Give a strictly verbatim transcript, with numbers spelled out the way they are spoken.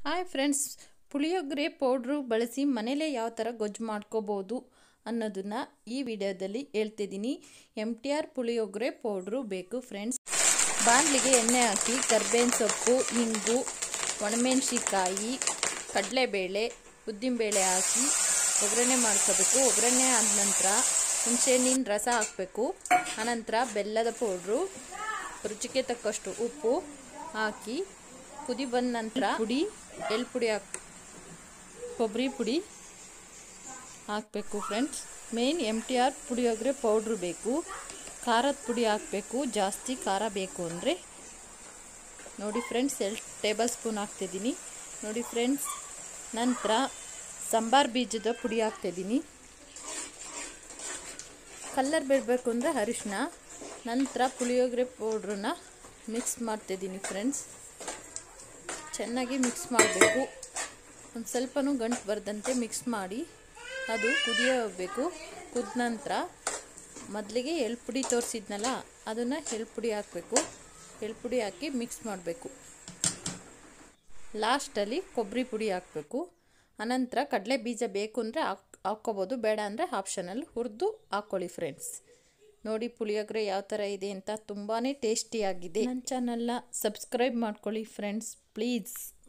Hi friends, puliyogare powder ಬಳಸಿ ಮನೇಲೇ ಯಾವ ಥರ ಗೊಜ್ಜು ಮಾಡ್ಕೋಬೋದು ಅನ್ನೋದನ್ನು ಈ ವಿಡಿಯೋದಲ್ಲಿ ಹೇಳ್ತಿದ್ದೀನಿ. M T R puliyogare powder ಬೇಕು ಫ್ರೆಂಡ್ಸ್. ಬಾಣಲಿಗೆ ಎಣ್ಣೆ ಹಾಕಿ ಕರ್ಬೇವಿನ ಸೊಪ್ಪು, ಇಂಗು, ಒಣಮೆಣಸಿಕಾಯಿ, ಕಡಲೆಬೇಳೆ, ಉದ್ದಿನಬೇಳೆ ಹಾಕಿ ಒಗ್ಗರಣೆ ಮಾಡ್ಕೋಬೇಕು. ಒಗ್ಗರಣೆ ಆದ ನಂತರ ಹುಣಸೆಹಣ್ಣಿನ ರಸ ಹಾಕಬೇಕು. ಆನಂತರ ಬೆಲ್ಲದ ಪೌಡ್ರು, ರುಚಿಗೆ ತಕ್ಕಷ್ಟು ಉಪ್ಪು ಹಾಕಿ ಕುದಿ ಬಂದ ನಂತರ ಪುಡಿ ಎಳ್ಳು ಪುಡಿ ಹಾಕಿ ಕೊಬ್ಬರಿ ಪುಡಿ ಹಾಕಬೇಕು friends. Main M T R puliyogare powder ಬೇಕು. ಖಾರದ ಪುಡಿ ಹಾಕಬೇಕು, ಜಾಸ್ತಿ ಖಾರ ಬೇಕು ಅಂದರೆ. ನೋಡಿ ಫ್ರೆಂಡ್ಸ್, ಎರಡು ಟೇಬಲ್ ಸ್ಪೂನ್ ಹಾಕ್ತಿದ್ದೀನಿ ನೋಡಿ ಫ್ರೆಂಡ್ಸ್. ನಂತರ ಸಾಂಬಾರು ಬೀಜದ ಪುಡಿ ಹಾಕ್ತಿದ್ದೀನಿ. ಕಲ್ಲರ್ ಬಿಡಬೇಕು ಅಂದರೆ ಅರಿಶಿನ. ನಂತರ ಪುಳಿಯೋಗರೆ ಪೌಡ್ರನ್ನ ಮಿಕ್ಸ್ ಮಾಡ್ತಿದ್ದೀನಿ ಫ್ರೆಂಡ್ಸ್. ಚೆನ್ನಾಗಿ ಮಿಕ್ಸ್ ಮಾಡಬೇಕು. ಒಂದು ಸ್ವಲ್ಪನೂ ಗಂಟು ಬರದಂತೆ ಮಿಕ್ಸ್ ಮಾಡಿ ಅದು ಕುದಿಯೋ ಹೋಗಬೇಕು. ಕುದ ನಂತರ ಮೊದಲಿಗೆ ಎಳ್ಳು ಪುಡಿ ತೋರಿಸಿದ್ನಲ್ಲ, ಅದನ್ನು ಎಳ್ಳು ಪುಡಿ ಹಾಕಬೇಕು. ಎಳ್ಳು ಪುಡಿ ಹಾಕಿ ಮಿಕ್ಸ್ ಮಾಡಬೇಕು. ಲಾಸ್ಟಲ್ಲಿ ಕೊಬ್ಬರಿ ಪುಡಿ ಹಾಕಬೇಕು. ಅನಂತರ ಕಡಲೆ ಬೀಜ ಬೇಕು ಅಂದರೆ ಹಾಕ್ ಹಾಕ್ಕೋಬೋದು, ಬೇಡ ಅಂದರೆ ಆಪ್ಷನಲ್. ಹುರಿದು ಹಾಕ್ಕೊಳ್ಳಿ ಫ್ರೆಂಡ್ಸ್. ನೋಡಿ ಪುಳಿಯೋಗರೆ ಯಾವ ಥರ ಇದೆ ಅಂತ, ತುಂಬಾ ಟೇಸ್ಟಿಯಾಗಿದೆ. ನನ್ನ ಚಾನಲ್ನ ಸಬ್ಸ್ಕ್ರೈಬ್ ಮಾಡ್ಕೊಳ್ಳಿ ಫ್ರೆಂಡ್ಸ್ ಪ್ಲೀಸ್.